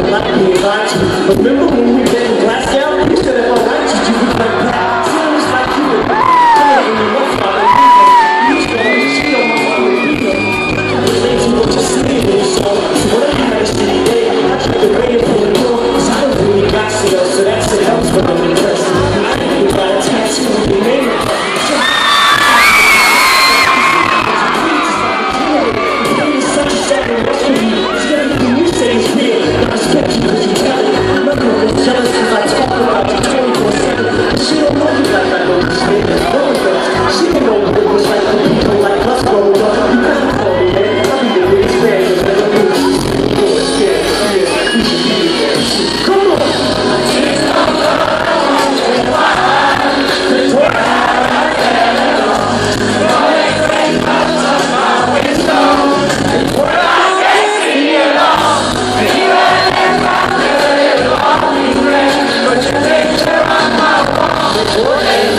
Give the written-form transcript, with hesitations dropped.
like me and like you. Remember when we were getting glassed out? You said if I liked you, you would like that. Seems like you would. Tell me what's my you used to cheat on my mom with you. The things you were just sleeping, so whatever you had to see today, I kept the radio from the door, cause I don't really got so that's it helps when I'm impressed. I think you got a tattoo with your name. What?